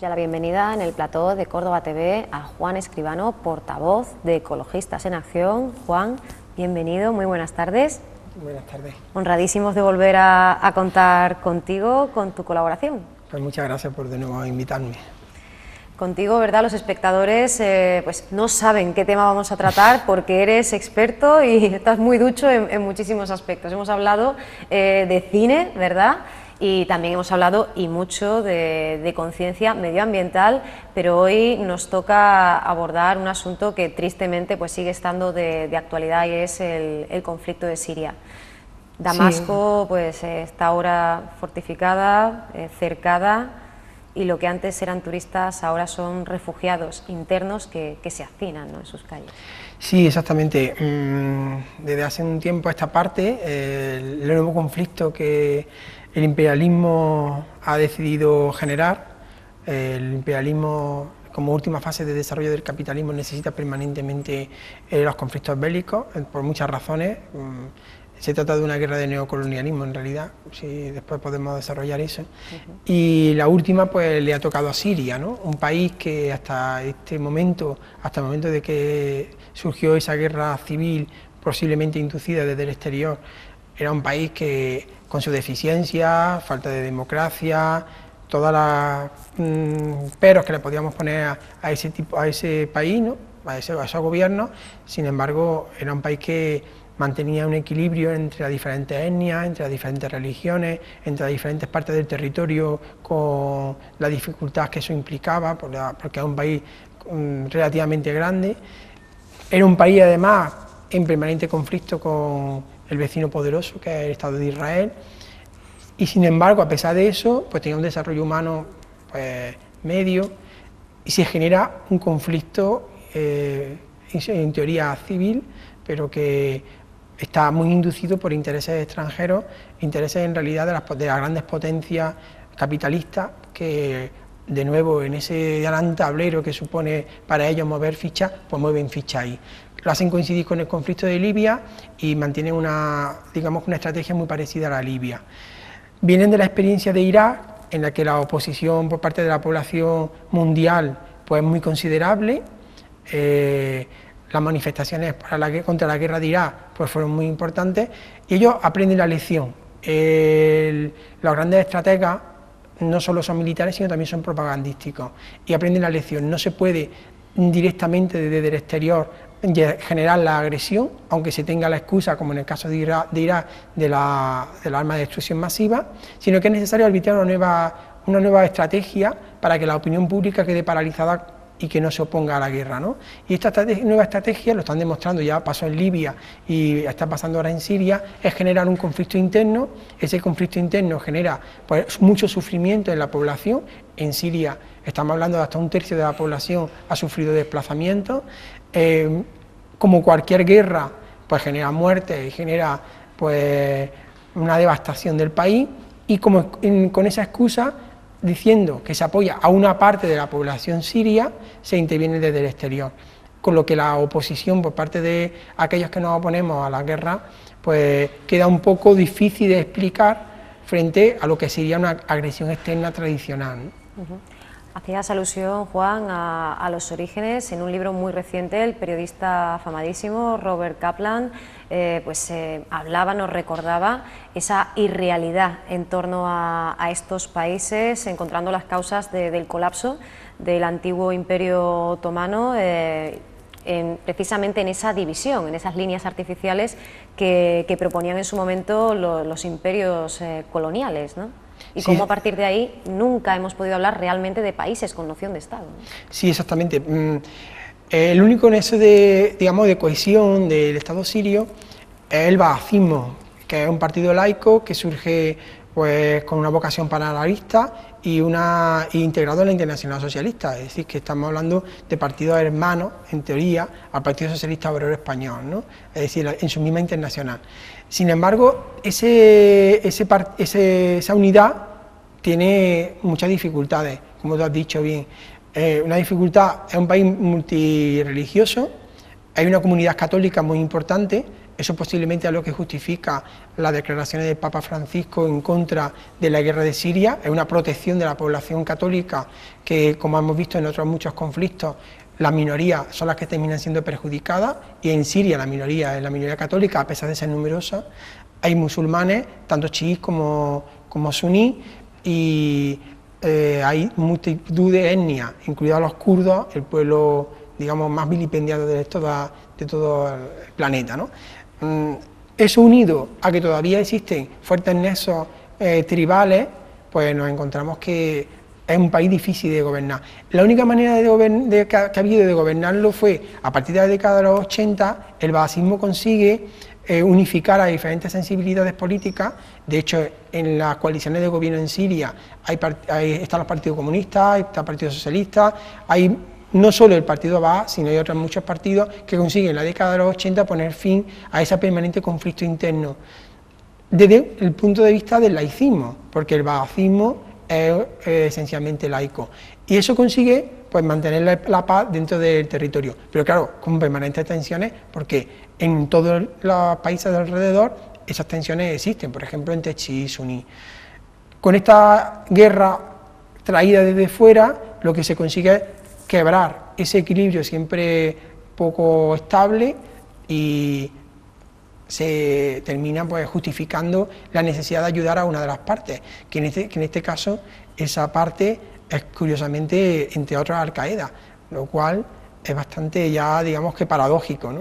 ya la bienvenida en el plató de Córdoba TV a Juan Escribano, portavoz de Ecologistas en Acción. Juan, bienvenido, muy buenas tardes. Buenas tardes. Honradísimos de volver a contar contigo, con tu colaboración. Pues muchas gracias por de nuevo invitarme. Contigo, ¿verdad? Los espectadores pues no saben qué tema vamos a tratar porque eres experto y estás muy ducho en muchísimos aspectos. Hemos hablado de cine, ¿verdad? Y también hemos hablado y mucho de conciencia medioambiental, pero hoy nos toca abordar un asunto que tristemente pues sigue estando de actualidad y es el conflicto de Siria. Damasco pues está ahora fortificada, cercada, y lo que antes eran turistas ahora son refugiados internos que se hacinan, ¿no?, en sus calles. Sí, exactamente. Desde hace un tiempo a esta parte, el nuevo conflicto que el imperialismo ha decidido generar, el imperialismo como última fase de desarrollo del capitalismo necesita permanentemente los conflictos bélicos, por muchas razones. Se trata de una guerra de neocolonialismo en realidad, si después podemos desarrollar eso. Y la última pues le ha tocado a Siria, ¿no? Un país que hasta el momento de que surgió esa guerra civil posiblemente inducida desde el exterior, era un país que con su deficiencia, falta de democracia, todas las peros que le podíamos poner a ese país, ¿no?, a ese gobierno. Sin embargo, era un país que mantenía un equilibrio entre las diferentes etnias, entre las diferentes religiones, entre las diferentes partes del territorio, con la dificultad que eso implicaba, porque es un país relativamente grande. Era un país además en permanente conflicto con el vecino poderoso, que es el Estado de Israel, y sin embargo, a pesar de eso, pues tenía un desarrollo humano pues medio, y se genera un conflicto en teoría civil, pero que está muy inducido por intereses extranjeros, intereses en realidad de las grandes potencias capitalistas, que de nuevo en ese gran tablero que supone para ellos mover fichas, pues mueven fichas ahí. Lo hacen coincidir con el conflicto de Libia y mantienen una estrategia muy parecida a la Libia. Vienen de la experiencia de Irak, en la que la oposición por parte de la población mundial pues es muy considerable. Las manifestaciones contra la guerra de Irak pues fueron muy importantes, y ellos aprenden la lección. Los grandes estrategas no solo son militares, sino también son propagandísticos, y aprenden la lección. No se puede directamente desde el exterior generar la agresión, aunque se tenga la excusa, como en el caso de Irak, de la arma de destrucción masiva, sino que es necesario arbitrar una nueva estrategia para que la opinión pública quede paralizada y que no se oponga a la guerra, ¿no? Y esta nueva estrategia, lo están demostrando, ya pasó en Libia y está pasando ahora en Siria, es generar un conflicto interno. Ese conflicto interno genera pues mucho sufrimiento en la población. En Siria estamos hablando de hasta un tercio de la población ha sufrido desplazamientos. Como cualquier guerra, pues genera muerte y genera pues una devastación del país, y con esa excusa, diciendo que se apoya a una parte de la población siria, se interviene desde el exterior, con lo que la oposición por parte de aquellos que nos oponemos a la guerra pues queda un poco difícil de explicar frente a lo que sería una agresión externa tradicional, ¿no? Hacías alusión, Juan, a los orígenes. En un libro muy reciente, el periodista afamadísimo Robert Kaplan hablaba, nos recordaba esa irrealidad en torno a estos países, encontrando las causas del colapso del antiguo Imperio Otomano, precisamente en esa división, en esas líneas artificiales que proponían en su momento los imperios coloniales, ¿no? Y sí, cómo a partir de ahí nunca hemos podido hablar realmente de países con noción de Estado, ¿no? Sí, exactamente. El único nexo de cohesión del Estado sirio es el baasismo, que es un partido laico que surge pues con una vocación panarabista y integrado en la Internacional Socialista. Es decir, que estamos hablando de partidos hermanos, en teoría, al Partido Socialista Obrero Español, ¿no? Es decir, en su misma internacional. Sin embargo, esa unidad tiene muchas dificultades, como tú has dicho bien. Una dificultad: es un país multirreligioso, hay una comunidad católica muy importante, Eso posiblemente es lo que justifica las declaraciones del Papa Francisco en contra de la guerra de Siria. Es una protección de la población católica que, como hemos visto en otros muchos conflictos, las minorías son las que terminan siendo perjudicadas, y en Siria la minoría es la minoría católica, a pesar de ser numerosa. Hay musulmanes, tanto chiíes como suníes, y hay multitud de etnias, incluidos los kurdos, el pueblo, digamos, más vilipendiado de todo el planeta, ¿no? Eso unido a que todavía existen fuertes nexos tribales, pues nos encontramos que es un país difícil de gobernar. La única manera que ha habido de gobernarlo fue, a partir de la década de los 80, el baasismo consigue unificar a diferentes sensibilidades políticas. De hecho, en las coaliciones de gobierno en Siria están los partidos comunistas, está el Partido Socialista, hay no solo el partido Baas, sino hay otros muchos partidos que consiguen en la década de los 80 poner fin a ese permanente conflicto interno, desde el punto de vista del laicismo, porque el baasismo es esencialmente laico, y eso consigue pues mantener la paz dentro del territorio, pero claro, con permanentes tensiones, porque en todos los países de alrededor esas tensiones existen, por ejemplo entre chií y suní. Con esta guerra traída desde fuera, lo que se consigue es quebrar ese equilibrio siempre poco estable, y se termina pues justificando la necesidad de ayudar a una de las partes, que en este caso esa parte es curiosamente, entre otras, Al-Qaeda, lo cual es bastante ya, digamos que paradójico, ¿no?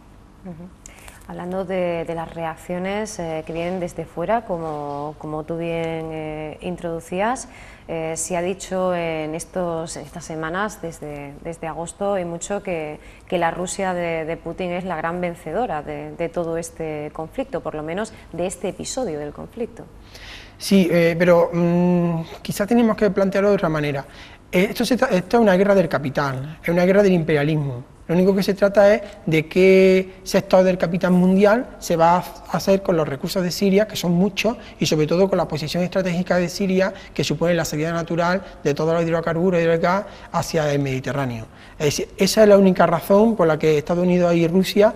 Hablando de las reacciones que vienen desde fuera, como tú bien introducías, se ha dicho en estas semanas, desde agosto y mucho, que la Rusia de Putin es la gran vencedora de todo este conflicto, por lo menos de este episodio del conflicto. Sí, pero quizás tenemos que plantearlo de otra manera. Esto es una guerra del capital, es una guerra del imperialismo. Lo único que se trata es de qué sector del capital mundial se va a hacer con los recursos de Siria, que son muchos, y sobre todo con la posición estratégica de Siria, que supone la salida natural de todos los hidrocarburos y del gas hacia el Mediterráneo. Es decir, esa es la única razón por la que Estados Unidos y Rusia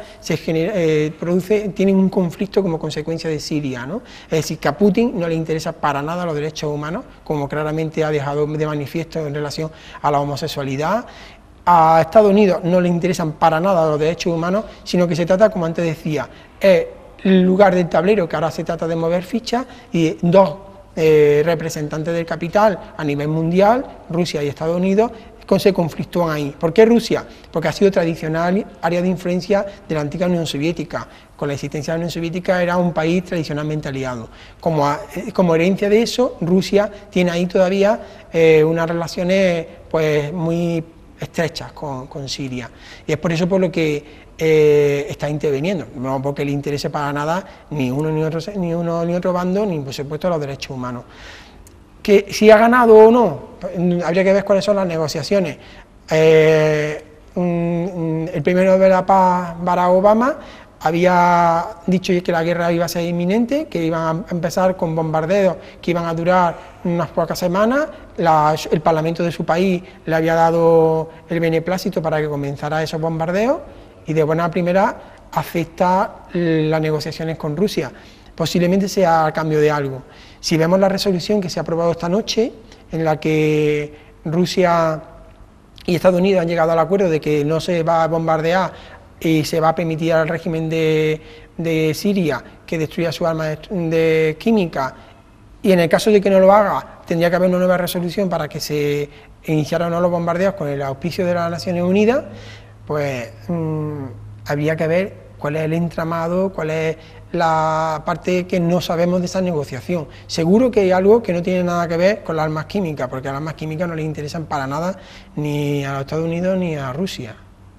tienen un conflicto como consecuencia de Siria, ¿no? Es decir, que a Putin no le interesa para nada los derechos humanos, como claramente ha dejado de manifiesto en relación a la homosexualidad. A Estados Unidos no le interesan para nada los derechos humanos, sino que se trata, como antes decía, es el lugar del tablero que ahora se trata de mover fichas, y dos representantes del capital a nivel mundial, Rusia y Estados Unidos, se conflictúan ahí. ¿Por qué Rusia? Porque ha sido tradicional área de influencia de la antigua Unión Soviética. Con la existencia de la Unión Soviética era un país tradicionalmente aliado. Como herencia de eso, Rusia tiene ahí todavía unas relaciones pues muy estrechas con Siria, y es por eso por lo que está interviniendo, no porque le interese para nada ni uno ni otro bando, ni por supuesto los derechos humanos. Que si ha ganado o no, habría que ver cuáles son las negociaciones. El primero de la paz, Barack Obama, había dicho que la guerra iba a ser inminente, que iban a empezar con bombardeos que iban a durar unas pocas semanas. El Parlamento de su país le había dado el beneplácito para que comenzara esos bombardeos, y de buena primera acepta las negociaciones con Rusia. Posiblemente sea a cambio de algo. Si vemos la resolución que se ha aprobado esta noche, en la que Rusia y Estados Unidos han llegado al acuerdo de que no se va a bombardear y se va a permitir al régimen de Siria que destruya su arma de química, y en el caso de que no lo haga, tendría que haber una nueva resolución para que se iniciaran o no los bombardeos con el auspicio de las Naciones Unidas, pues habría que ver cuál es el entramado, cuál es la parte que no sabemos de esa negociación. Seguro que hay algo que no tiene nada que ver con las armas químicas, porque las armas químicas no les interesan para nada ni a los Estados Unidos ni a Rusia.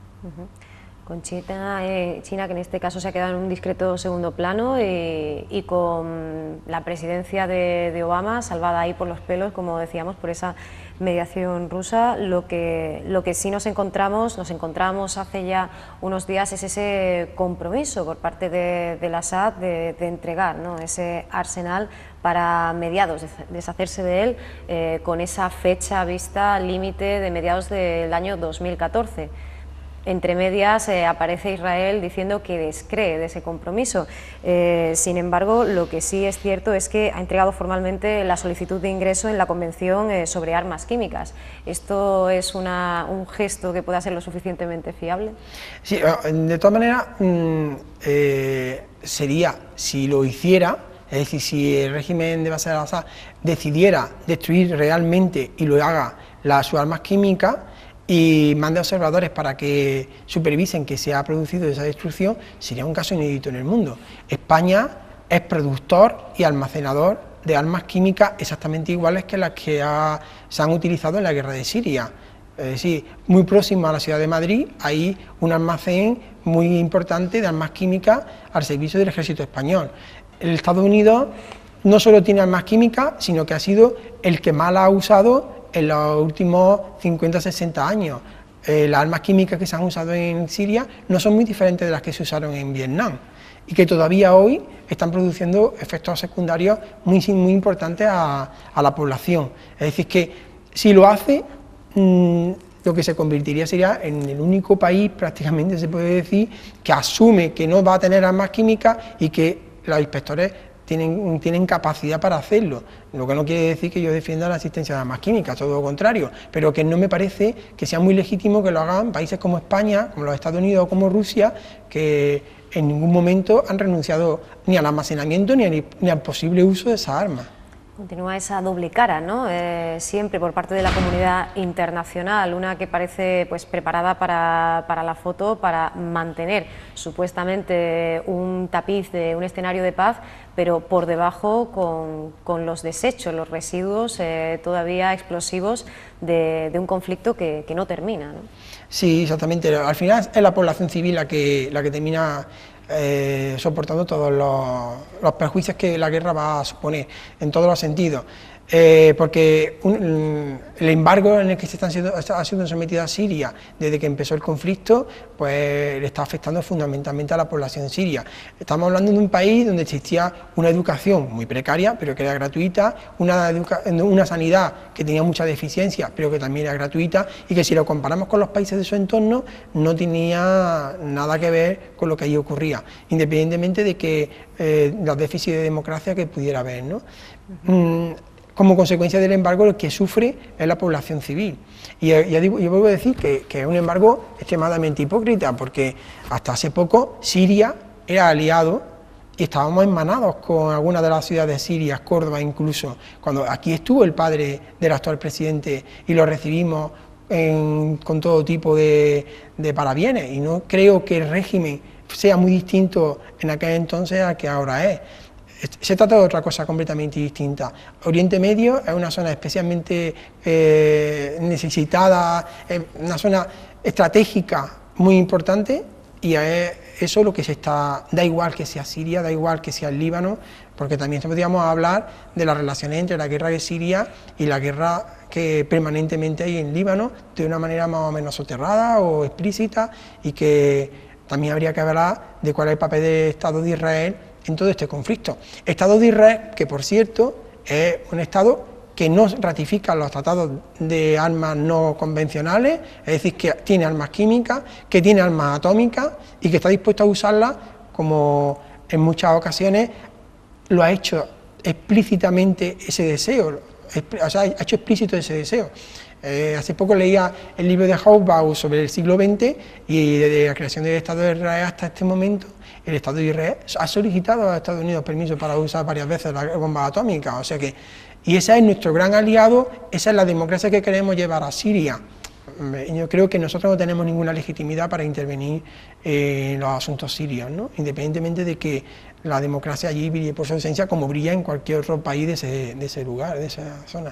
Con China, que en este caso se ha quedado en un discreto segundo plano, y con la presidencia de Obama salvada ahí por los pelos, como decíamos, por esa mediación rusa. Lo que sí nos encontramos hace ya unos días, es ese compromiso por parte del Assad de entregar, ¿no?, ese arsenal para mediados, deshacerse de él, con esa fecha vista límite de mediados del año 2014. entre medias aparece Israel diciendo que descree de ese compromiso. Sin embargo, lo que sí es cierto es que ha entregado formalmente la solicitud de ingreso en la Convención sobre Armas Químicas. ¿Esto es un gesto que pueda ser lo suficientemente fiable? Sí, de todas maneras, sería, si lo hiciera, es decir, si el régimen de Bashar al-Assad decidiera destruir realmente y lo haga sus armas químicas y mande observadores para que supervisen que se ha producido esa destrucción, sería un caso inédito en el mundo. España es productor y almacenador de armas químicas exactamente iguales que las que se han utilizado en la guerra de Siria. Es decir, muy próximo a la ciudad de Madrid hay un almacén muy importante de armas químicas al servicio del ejército español. El Estados Unidos no solo tiene armas químicas, sino que ha sido el que más la ha usado en los últimos 50-60 años. Las armas químicas que se han usado en Siria no son muy diferentes de las que se usaron en Vietnam y que todavía hoy están produciendo efectos secundarios muy importantes a la población. Es decir, que si lo hace, lo que se convertiría sería en el único país, prácticamente se puede decir, que asume que no va a tener armas químicas y que los inspectores tienen capacidad para hacerlo, lo que no quiere decir que yo defienda la existencia de armas químicas, todo lo contrario, pero que no me parece que sea muy legítimo que lo hagan países como España, como los Estados Unidos o como Rusia, que en ningún momento han renunciado ni al almacenamiento ni al posible uso de esas armas. Continúa esa doble cara, ¿no? Siempre por parte de la comunidad internacional, una que parece pues preparada para la foto, para mantener supuestamente un tapiz de un escenario de paz, pero por debajo con los desechos, los residuos todavía explosivos de un conflicto que no termina, ¿no? Sí, exactamente. Al final es la población civil la que termina soportando todos los perjuicios que la guerra va a suponer, en todos los sentidos. Porque el embargo en el que ha sido sometida Siria desde que empezó el conflicto, pues le está afectando fundamentalmente a la población siria. Estamos hablando de un país donde existía una educación muy precaria, pero que era gratuita, una sanidad que tenía mucha deficiencia, pero que también era gratuita, y que si lo comparamos con los países de su entorno, no tenía nada que ver con lo que allí ocurría, independientemente de que los déficits de democracia que pudiera haber, ¿no? Como consecuencia del embargo, lo que sufre es la población civil. Y ya digo, yo vuelvo a decir que es un embargo extremadamente hipócrita, porque hasta hace poco Siria era aliado y estábamos hermanados con algunas de las ciudades sirias, Córdoba incluso, cuando aquí estuvo el padre del actual presidente y lo recibimos con todo tipo de parabienes, y no creo que el régimen sea muy distinto en aquel entonces al que ahora es. Se trata de otra cosa completamente distinta. Oriente Medio es una zona especialmente necesitada, una zona estratégica muy importante, y es eso lo que da igual que sea Siria, da igual que sea el Líbano, porque también podríamos hablar de las relaciones entre la guerra de Siria y la guerra que permanentemente hay en Líbano, de una manera más o menos soterrada o explícita, y que también habría que hablar de cuál es el papel del Estado de Israel en todo este conflicto. Estado de Israel, que por cierto es un Estado que no ratifica los tratados de armas no convencionales, es decir, que tiene armas químicas, que tiene armas atómicas y que está dispuesto a usarlas, como en muchas ocasiones lo ha hecho explícitamente ese deseo, o sea, ha hecho explícito ese deseo. Hace poco leía el libro de Hobsbawm sobre el siglo XX, y desde la creación del Estado de Israel hasta este momento, el Estado de Israel ha solicitado a Estados Unidos permiso para usar varias veces las bombas atómicas, o sea que, y ese es nuestro gran aliado, esa es la democracia que queremos llevar a Siria. Yo creo que nosotros no tenemos ninguna legitimidad para intervenir en los asuntos sirios, ¿no? Independientemente de que la democracia allí brille por su ausencia, como brilla en cualquier otro país de ese lugar, de esa zona.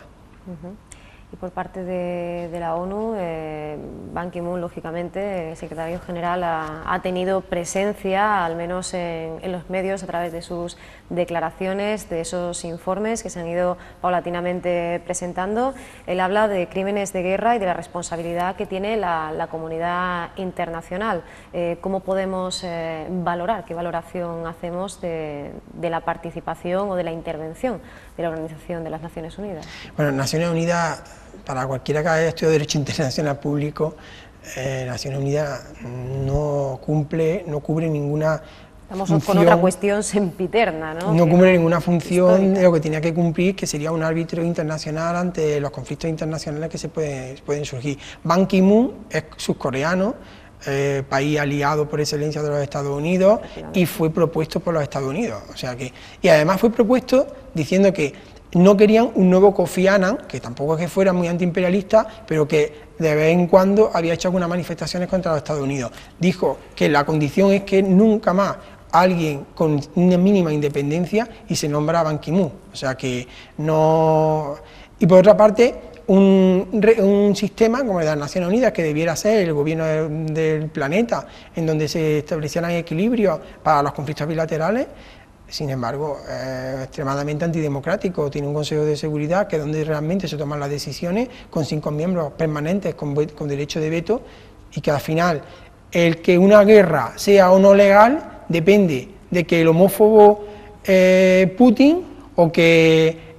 Y por parte de la ONU, Ban Ki-moon, lógicamente, el secretario general, ha tenido presencia, al menos en los medios, a través de sus declaraciones, de esos informes que se han ido paulatinamente presentando. Él habla de crímenes de guerra y de la responsabilidad que tiene la comunidad internacional. ¿Cómo podemos valorar, qué valoración hacemos de la participación o de la intervención de la Organización de las Naciones Unidas? Bueno, Naciones Unidas, para cualquiera que haya estudiado Derecho Internacional Público, Naciones Unidas no cubre ninguna Estamos función, con otra cuestión sempiterna, ¿no? No cumple ninguna función histórica. de lo que tenía que cumplir, que sería un árbitro internacional ante los conflictos internacionales que pueden surgir. Ban Ki-moon es surcoreano, país aliado por excelencia de los Estados Unidos, y fue propuesto por los Estados Unidos. O sea que, y además fue propuesto diciendo que no querían un nuevo Kofi Annan, que tampoco es que fuera muy antiimperialista, pero que de vez en cuando había hecho algunas manifestaciones contra los Estados Unidos. Dijo que la condición es que nunca más alguien con una mínima independencia, y se nombra a Ban Ki-moon. O sea que no... Y por otra parte, un sistema como el de las Naciones Unidas, que debiera ser el gobierno del planeta, en donde se establecieran equilibrios para los conflictos bilaterales, sin embargo, es extremadamente antidemocrático. Tiene un Consejo de Seguridad que es donde realmente se toman las decisiones, con 5 miembros permanentes con derecho de veto, y que al final el que una guerra sea o no legal depende de que el homófobo Putin, o que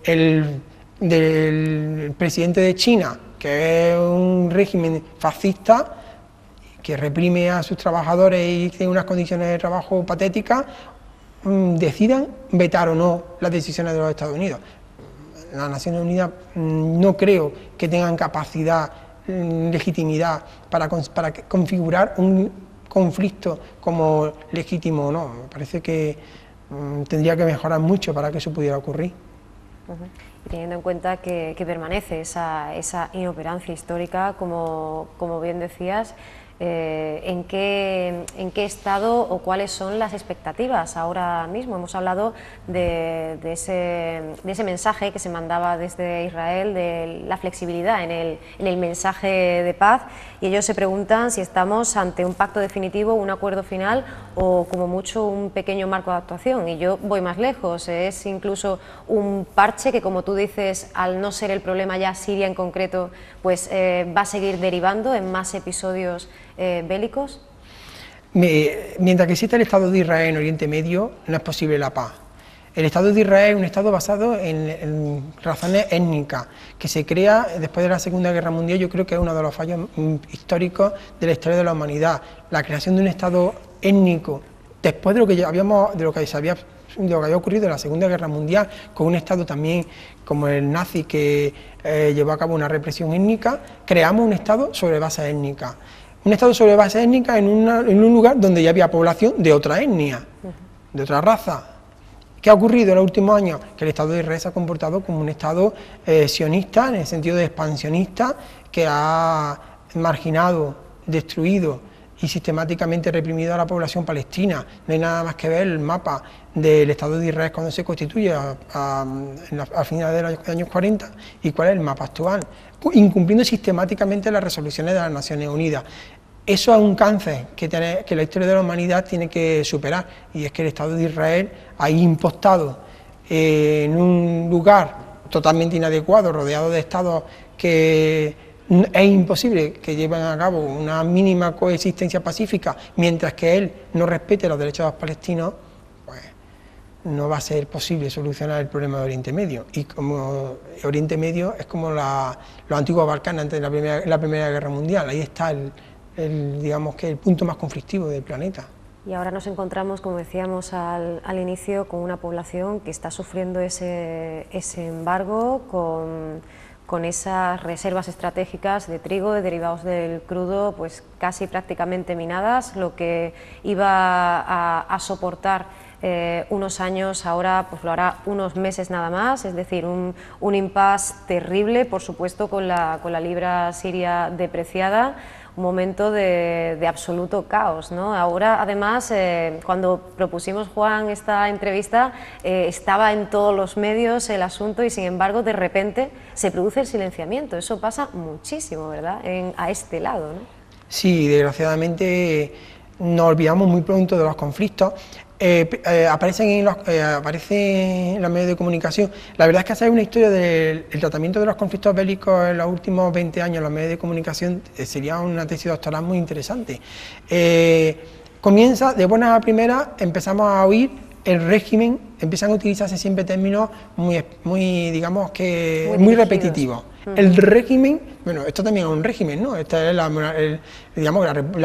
del presidente de China, que es un régimen fascista que reprime a sus trabajadores y tiene unas condiciones de trabajo patéticas, decidan vetar o no las decisiones de los Estados Unidos. Las Naciones Unidas no creo que tengan capacidad, legitimidad para configurar un conflicto como legítimo o no. Me parece que tendría que mejorar mucho para que eso pudiera ocurrir. Y teniendo en cuenta que permanece esa inoperancia histórica, como bien decías, ¿en qué estado o cuáles son las expectativas ahora mismo? Hemos hablado de ese mensaje que se mandaba desde Israel, de la flexibilidad en el mensaje de paz, y ellos se preguntan si estamos ante un pacto definitivo, un acuerdo final, o como mucho un pequeño marco de actuación. Y yo voy más lejos, es incluso un parche que, como tú dices, al no ser el problema ya Siria en concreto, pues va a seguir derivando en más episodios bélicos. Mientras que exista el Estado de Israel en Oriente Medio, no es posible la paz. El Estado de Israel es un Estado basado en razones étnicas, que se crea después de la Segunda Guerra Mundial. Yo creo que es uno de los fallos históricos de la historia de la humanidad, la creación de un Estado étnico, después de lo que había ocurrido en la Segunda Guerra Mundial, con un Estado también como el nazi que llevó a cabo una represión étnica. Creamos un Estado sobre base étnica. Un Estado sobre base étnica en un lugar donde ya había población de otra etnia, de otra raza. ¿Qué ha ocurrido en los últimos años? Que el Estado de Israel se ha comportado como un Estado sionista, en el sentido de expansionista, que ha marginado, destruido y sistemáticamente reprimido a la población palestina. No hay nada más que ver el mapa del Estado de Israel cuando se constituye a finales de los años 40 y cuál es el mapa actual, incumpliendo sistemáticamente las resoluciones de las Naciones Unidas. Eso es un cáncer que la historia de la humanidad tiene que superar, y es que el Estado de Israel ha impostado en un lugar totalmente inadecuado, rodeado de estados que es imposible que lleven a cabo una mínima coexistencia pacífica, mientras que él no respete los derechos de los palestinos, pues no va a ser posible solucionar el problema de Oriente Medio. Y como Oriente Medio es como los antiguos Balcanes antes de la Primera Guerra Mundial, ahí está digamos que el punto más conflictivo del planeta. Y ahora nos encontramos, como decíamos al inicio, con una población que está sufriendo ese embargo, con esas reservas estratégicas de trigo, de derivados del crudo, pues casi prácticamente minadas. Lo que iba a soportar unos años, ahora pues lo hará unos meses nada más, es decir, un impasse terrible, por supuesto, con la libra siria depreciada. Un momento de absoluto caos, ¿no? Ahora, además, cuando propusimos, Juan, esta entrevista, estaba en todos los medios el asunto, y sin embargo, de repente se produce el silenciamiento. Eso pasa muchísimo, ¿verdad?, a este lado, ¿no? Sí, desgraciadamente nos olvidamos muy pronto de los conflictos. Aparecen en los medios de comunicación. La verdad es que hacer una historia del tratamiento de los conflictos bélicos en los últimos 20 años en los medios de comunicación sería una tesis doctoral muy interesante. Comienza, de buenas a primeras, empezamos a oír el régimen, empiezan a utilizarse siempre términos muy digamos que muy repetitivos. El régimen, bueno, esto también es un régimen, ¿no? Esta es digamos,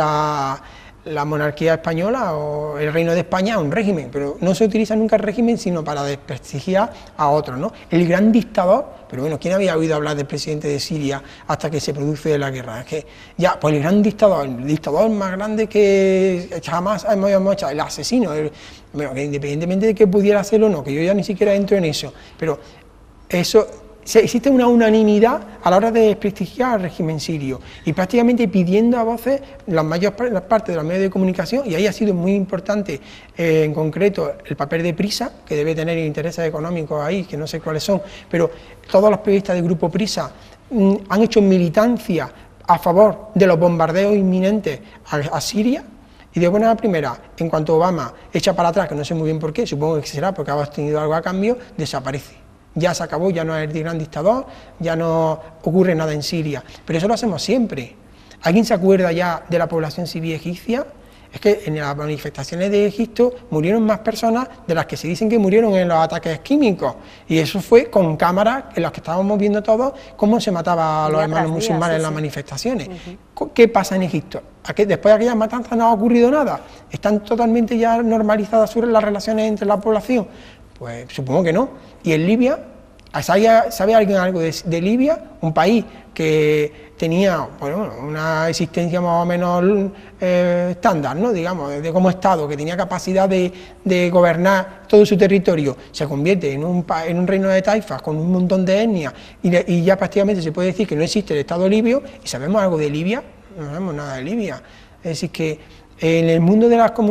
la monarquía española o el reino de España es un régimen, pero no se utiliza nunca el régimen sino para desprestigiar a otros, ¿no? El gran dictador, pero bueno, ¿quién había oído hablar del presidente de Siria hasta que se produce la guerra? Es que ya, pues el gran dictador, el dictador más grande que jamás hemos hecho, el asesino, bueno, que independientemente de que pudiera hacerlo o no, que yo ya ni siquiera entro en eso, pero eso... existe una unanimidad a la hora de desprestigiar al régimen sirio y prácticamente pidiendo a voces la mayor parte de los medios de comunicación, y ahí ha sido muy importante en concreto el papel de Prisa, que debe tener intereses económicos ahí, que no sé cuáles son, pero todos los periodistas del grupo Prisa han hecho militancia a favor de los bombardeos inminentes a Siria. Y de buena primera, en cuanto Obama echa para atrás, que no sé muy bien por qué, supongo que será porque ha obtenido algo a cambio, desaparece. Ya se acabó, ya no es el gran dictador, ya no ocurre nada en Siria, pero eso lo hacemos siempre. ¿Alguien se acuerda ya de la población civil egipcia? Es que en las manifestaciones de Egipto murieron más personas de las que se dicen que murieron en los ataques químicos, y eso fue con cámaras en las que estábamos viendo todos cómo se mataba a los hermanos musulmanes en las manifestaciones. ¿Qué pasa en Egipto? Después de aquellas matanzas no ha ocurrido nada, están totalmente ya normalizadas las relaciones entre la población. Pues supongo que no. Y en Libia, ¿sabe alguien algo de Libia? Un país que tenía, bueno, una existencia más o menos estándar, ¿no? Digamos, de como Estado, que tenía capacidad de gobernar todo su territorio, se convierte en un reino de taifas con un montón de etnias y ya prácticamente se puede decir que no existe el Estado libio. ¿Y sabemos algo de Libia? No sabemos nada de Libia. Es decir, que en el mundo de las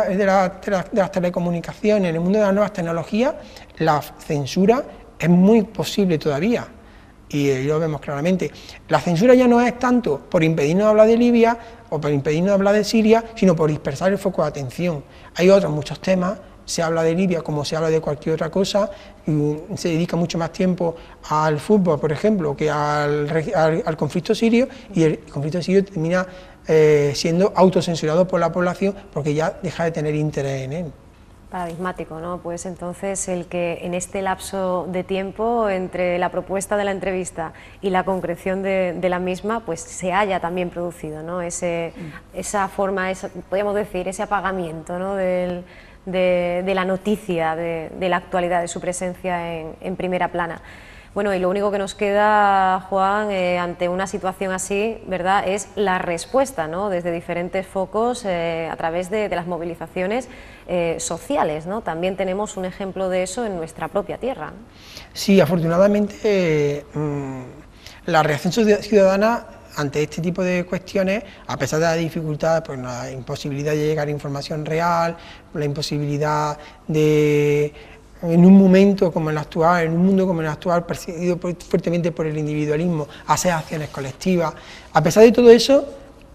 telecomunicaciones, en el mundo de las nuevas tecnologías, la censura es muy posible todavía, y lo vemos claramente. La censura ya no es tanto por impedirnos hablar de Libia o por impedirnos hablar de Siria, sino por dispersar el foco de atención. Hay otros muchos temas, se habla de Libia como se habla de cualquier otra cosa, y se dedica mucho más tiempo al fútbol, por ejemplo, que al conflicto sirio, y el conflicto sirio termina siendo autocensurado por la población porque ya deja de tener interés en él. Paradigmático, ¿no? Pues entonces el que en este lapso de tiempo entre la propuesta de la entrevista y la concreción de la misma, pues se haya también producido, ¿no? Esa forma, podríamos decir, ese apagamiento, ¿no? de la noticia, de la actualidad, de su presencia en primera plana. Bueno, y lo único que nos queda, Juan, ante una situación así, ¿verdad?, es la respuesta, ¿no?, desde diferentes focos a través de las movilizaciones sociales, ¿no? También tenemos un ejemplo de eso en nuestra propia tierra, ¿no? Sí, afortunadamente la reacción ciudadana ante este tipo de cuestiones, a pesar de la dificultad, pues la imposibilidad de llegar a información real, la imposibilidad de... en un momento como el actual, en un mundo como el actual, perseguido fuertemente por el individualismo, hacer acciones colectivas. A pesar de todo eso,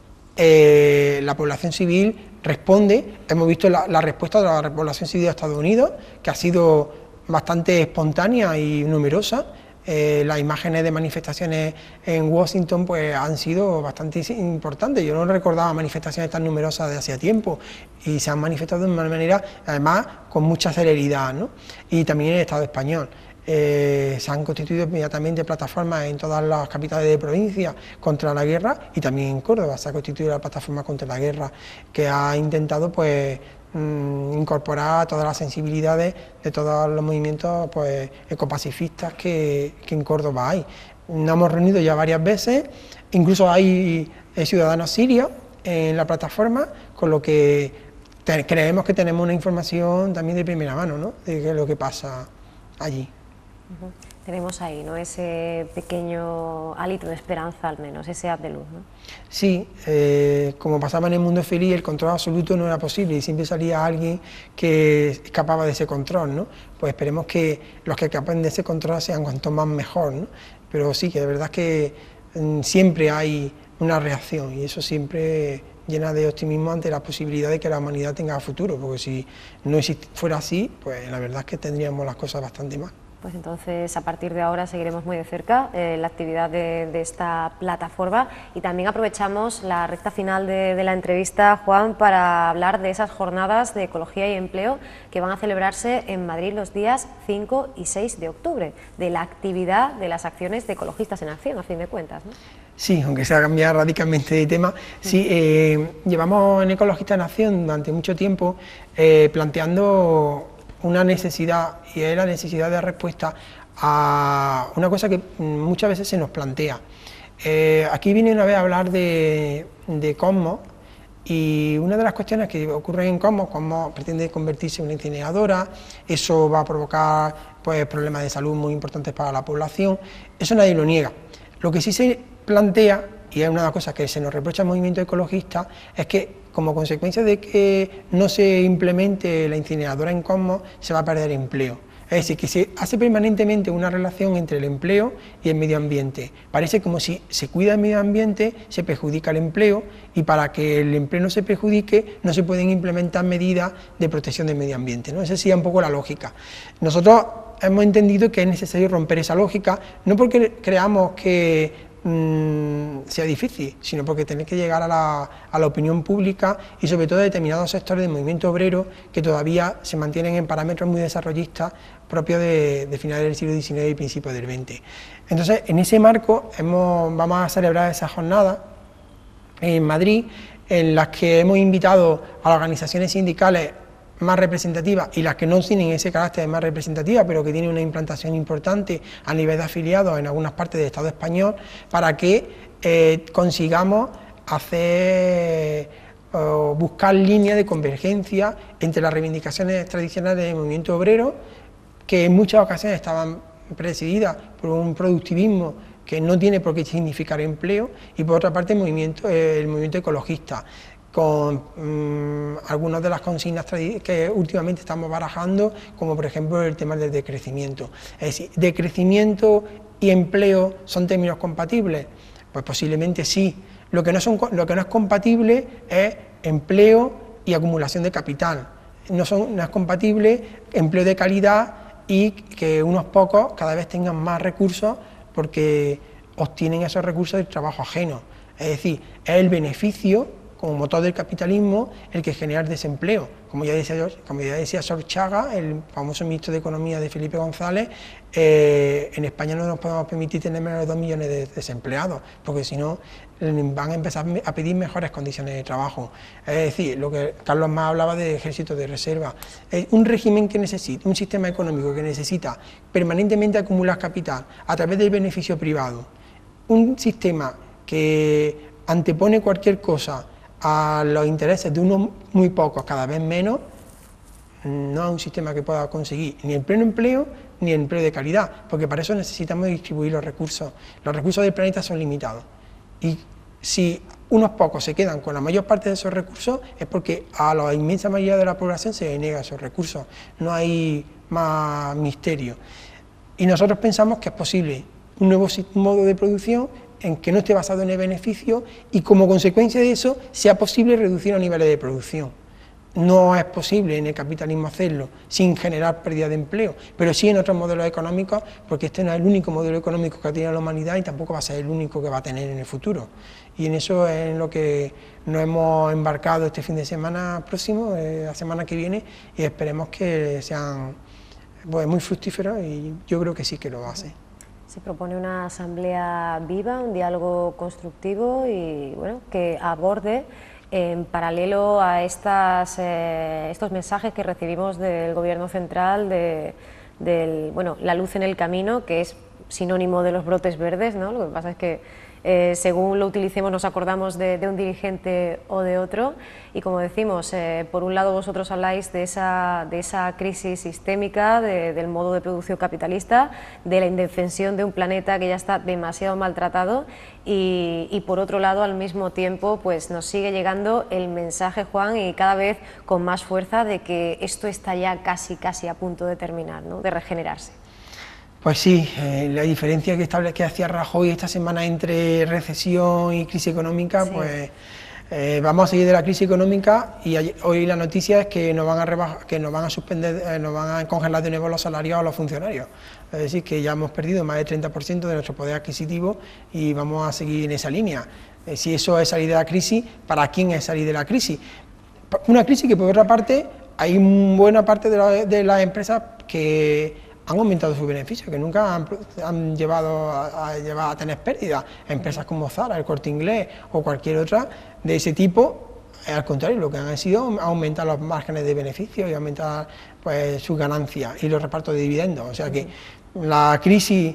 la población civil responde. Hemos visto la respuesta de la población civil de Estados Unidos, que ha sido bastante espontánea y numerosa. Las imágenes de manifestaciones en Washington pues han sido bastante importantes. Yo no recordaba manifestaciones tan numerosas de hacía tiempo, y se han manifestado de una manera, además, con mucha celeridad, ¿no? Y también en el Estado español. Se han constituido inmediatamente plataformas en todas las capitales de provincia contra la guerra, y también en Córdoba se ha constituido la plataforma contra la guerra, que ha intentado pues incorporar todas las sensibilidades de todos los movimientos pues ecopacifistas que en Córdoba hay. Nos hemos reunido ya varias veces, incluso hay ciudadanos sirios en la plataforma, con lo que creemos que tenemos una información también de primera mano, ¿no?, de qué es lo que pasa allí. Tenemos ahí, ¿no?, ese pequeño hálito de esperanza, al menos, ese haz de luz, ¿no? Sí, como pasaba en El Mundo Feliz, el control absoluto no era posible y siempre salía alguien que escapaba de ese control, ¿no? Pues esperemos que los que escapen de ese control sean cuanto más mejor, ¿no? Pero sí, que de verdad que siempre hay una reacción, y eso siempre llena de optimismo ante la posibilidad de que la humanidad tenga futuro, porque si no fuera así, pues la verdad es que tendríamos las cosas bastante mal. Pues entonces a partir de ahora seguiremos muy de cerca la actividad de esta plataforma, y también aprovechamos la recta final de la entrevista, Juan, para hablar de esas jornadas de ecología y empleo que van a celebrarse en Madrid los días 5 y 6 de octubre, de la actividad de las acciones de Ecologistas en Acción, a fin de cuentas, ¿no? Sí, aunque sea cambiar radicalmente de tema, sí, llevamos en Ecologistas en Acción durante mucho tiempo planteando una necesidad, y es la necesidad de respuesta a una cosa que muchas veces se nos plantea. Aquí vine una vez a hablar de Cosmos, y una de las cuestiones que ocurren en Cosmos pretende convertirse en una incineradora, eso va a provocar pues, problemas de salud muy importantes para la población, eso nadie lo niega. Lo que sí se plantea, y es una de las cosas que se nos reprocha al movimiento ecologista, es que como consecuencia de que no se implemente la incineradora en Cosmos, se va a perder empleo. Es decir, que se hace permanentemente una relación entre el empleo y el medio ambiente. Parece como si se cuida el medio ambiente, se perjudica el empleo, y para que el empleo no se perjudique, no se pueden implementar medidas de protección del medio ambiente, ¿no? Esa sería un poco la lógica. Nosotros hemos entendido que es necesario romper esa lógica, no porque creamos que sea difícil, sino porque tiene que llegar a la opinión pública y sobre todo a determinados sectores del movimiento obrero que todavía se mantienen en parámetros muy desarrollistas propios de finales del siglo XIX y principios del XX. Entonces, en ese marco vamos a celebrar esa jornada en Madrid, en las que hemos invitado a las organizaciones sindicales más representativas y las que no tienen ese carácter de más representativa, pero que tienen una implantación importante a nivel de afiliados en algunas partes del Estado español, para que consigamos buscar líneas de convergencia entre las reivindicaciones tradicionales del movimiento obrero, que en muchas ocasiones estaban presididas por un productivismo que no tiene por qué significar empleo, y por otra parte el movimiento ecologista, con algunas de las consignas que últimamente estamos barajando, como por ejemplo el tema del decrecimiento. Es decir, ¿decrecimiento y empleo son términos compatibles? Pues posiblemente sí. Lo que no es compatible es empleo y acumulación de capital. No es compatible empleo de calidad y que unos pocos cada vez tengan más recursos porque obtienen esos recursos del trabajo ajeno. Es decir, es el beneficio como motor del capitalismo el que genera el desempleo. Como ya decía Sorchaga, el famoso ministro de Economía de Felipe González, en España no nos podemos permitir tener menos de 2 millones de desempleados, porque si no van a empezar a pedir mejores condiciones de trabajo. Es decir, lo que Carlos Mas hablaba de ejército de reserva, un régimen que necesita, un sistema económico que necesita permanentemente acumular capital a través del beneficio privado, un sistema que antepone cualquier cosa a los intereses de unos muy pocos, cada vez menos, no es un sistema que pueda conseguir ni el pleno empleo ni el empleo de calidad, porque para eso necesitamos distribuir los recursos. Los recursos del planeta son limitados, y si unos pocos se quedan con la mayor parte de esos recursos es porque a la inmensa mayoría de la población se les niega esos recursos, no hay más misterio. Y nosotros pensamos que es posible un nuevo modo de producción en que no esté basado en el beneficio, y como consecuencia de eso sea posible reducir los niveles de producción. No es posible en el capitalismo hacerlo sin generar pérdida de empleo, pero sí en otros modelos económicos, porque este no es el único modelo económico que ha tenido la humanidad y tampoco va a ser el único que va a tener en el futuro. Y en eso es en lo que nos hemos embarcado este fin de semana próximo, la semana que viene, y esperemos que sean pues, muy fructíferos, y yo creo que sí que lo va a ser. Se propone una asamblea viva, un diálogo constructivo y bueno, que aborde en paralelo a estos mensajes que recibimos del Gobierno central la luz en el camino, que es sinónimo de los brotes verdes, ¿no? Lo que pasa es que según lo utilicemos nos acordamos de un dirigente o de otro, y como decimos, por un lado vosotros habláis de esa crisis sistémica, del modo de producción capitalista, de la indefensión de un planeta que ya está demasiado maltratado, y por otro lado al mismo tiempo pues nos sigue llegando el mensaje, Juan, y cada vez con más fuerza, de que esto está ya casi a punto de terminar, ¿no? De regenerarse. Pues sí, la diferencia que hacía Rajoy esta semana entre recesión y crisis económica, sí, pues Vamos a seguir de la crisis económica y hoy la noticia es que nos van a rebajar, que nos van a suspender, nos van a congelar de nuevo los salarios a los funcionarios. Es decir, que ya hemos perdido más del 30% de nuestro poder adquisitivo y vamos a seguir en esa línea. Si eso es salir de la crisis, ¿para quién es salir de la crisis? Una crisis que, por otra parte, hay buena parte de las empresas que han aumentado sus beneficios, que nunca han llevado a tener pérdidas. Empresas como Zara, el Corte Inglés o cualquier otra de ese tipo, al contrario, lo que han sido aumentar los márgenes de beneficios y aumentar pues, sus ganancias y los repartos de dividendos. O sea que la crisis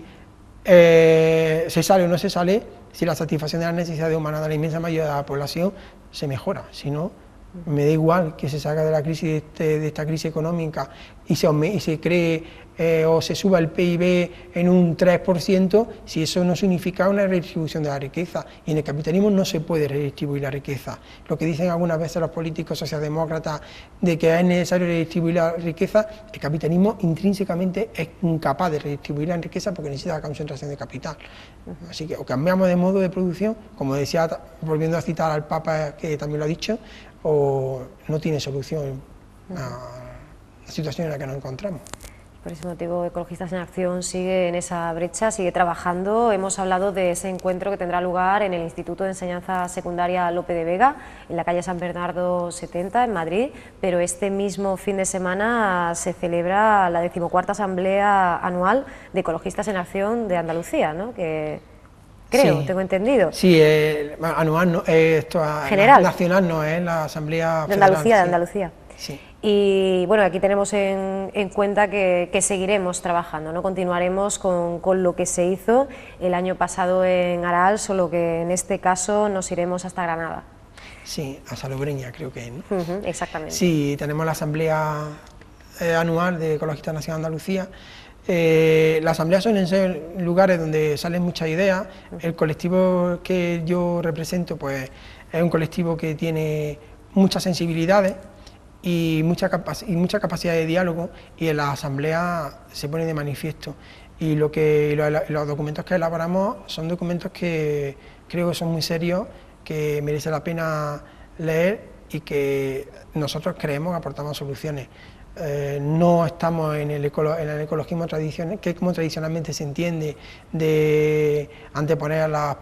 se sale o no se sale si la satisfacción de las necesidades humanas de la inmensa mayoría de la población se mejora. Si no, me da igual que se salga de la crisis de esta crisis económica y se cree o se suba el PIB en un 3%, si eso no significa una redistribución de la riqueza. Y en el capitalismo no se puede redistribuir la riqueza. Lo que dicen algunas veces los políticos socialdemócratas de que es necesario redistribuir la riqueza, el capitalismo intrínsecamente es incapaz de redistribuir la riqueza porque necesita la concentración de capital. Así que o cambiamos de modo de producción, como decía, volviendo a citar al Papa, que también lo ha dicho, o no tiene solución a la situación en la que nos encontramos. Por ese motivo, Ecologistas en Acción sigue en esa brecha, sigue trabajando. Hemos hablado de ese encuentro que tendrá lugar en el Instituto de Enseñanza Secundaria Lope de Vega, en la calle San Bernardo 70, en Madrid, pero este mismo fin de semana se celebra la 14ª Asamblea Anual de Ecologistas en Acción de Andalucía, ¿no? Que creo, sí, tengo entendido. Sí, anual, no, general. Nacional no es la Asamblea de Andalucía, Federal, de Andalucía. Sí. Y bueno, aquí tenemos en cuenta que seguiremos trabajando, ¿no? Continuaremos con lo que se hizo el año pasado en Aral, solo que en este caso nos iremos hasta Granada. Sí, a Salobreña creo que es, ¿no? Exactamente. Sí, tenemos la Asamblea Anual de Ecologistas Nación de Andalucía. Las asambleas suelen ser lugares donde salen muchas ideas. El colectivo que yo represento pues es un colectivo que tiene muchas sensibilidades y mucha capacidad de diálogo, y en la asamblea se pone de manifiesto. Y los documentos que elaboramos son documentos que creo que son muy serios, que merece la pena leer y que nosotros creemos que aportamos soluciones. No estamos en el ecologismo tradicional, que como tradicionalmente se entiende, de anteponer a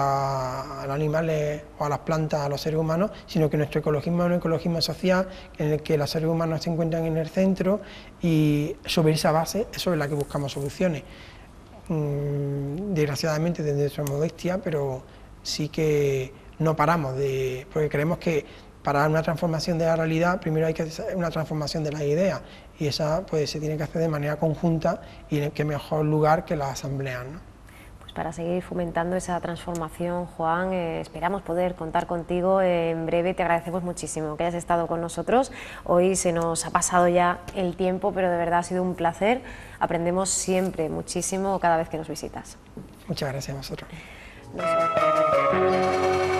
los animales o a las plantas a los seres humanos, sino que nuestro ecologismo es un ecologismo social en el que los seres humanos se encuentran en el centro, y sobre esa base es sobre la que buscamos soluciones. Desgraciadamente desde nuestra modestia, pero sí que no paramos porque creemos que para una transformación de la realidad, primero hay que hacer una transformación de las ideas, y esa pues se tiene que hacer de manera conjunta, y en qué mejor lugar que las asambleas, ¿no? Pues para seguir fomentando esa transformación, Juan, esperamos poder contar contigo en breve. Te agradecemos muchísimo que hayas estado con nosotros. Hoy se nos ha pasado ya el tiempo, pero de verdad ha sido un placer. Aprendemos siempre muchísimo cada vez que nos visitas. Muchas gracias a vosotros.